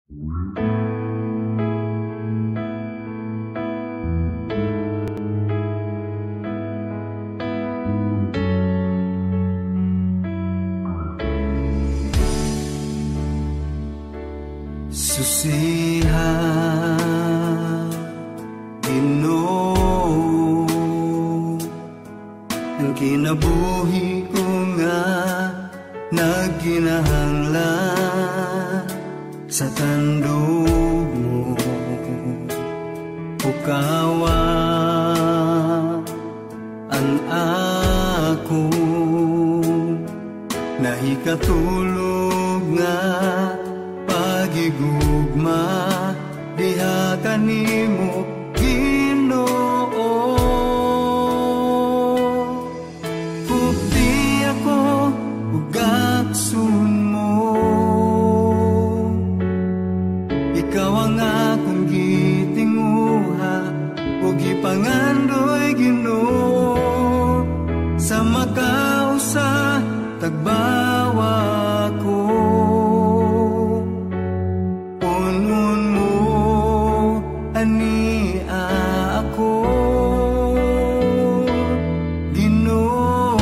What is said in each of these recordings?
Susiha Ginoo ang kinabuhi ko nga nagkinahanglan sa tandog mo ukawa ang ako nahikatulog nga pagigugma diha kanimo Ginoo. Kupti ako ug aksun mo, ikaw ang akong gitinguha ug gipangandoy Ginoo sa makausa tagbawa ko. Ani ako Ginoo.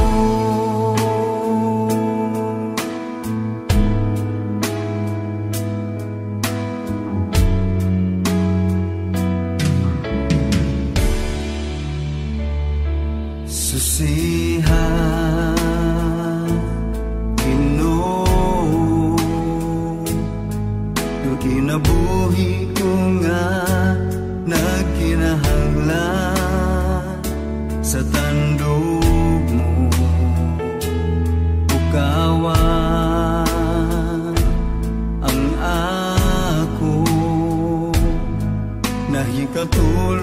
Susiha Ginoo ang kinabuhi ko nga nagkinahanglan sa tandog mo ukawa ang ako nahikatulog